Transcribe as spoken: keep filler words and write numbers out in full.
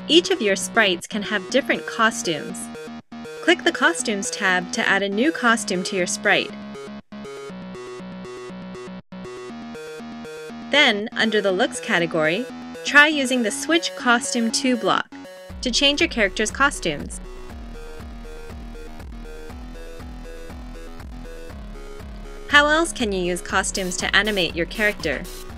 Each of your sprites can have different costumes. Click the Costumes tab to add a new costume to your sprite. Then, under the Looks category, try using the Switch Costume to block to change your character's costumes. How else can you use costumes to animate your character?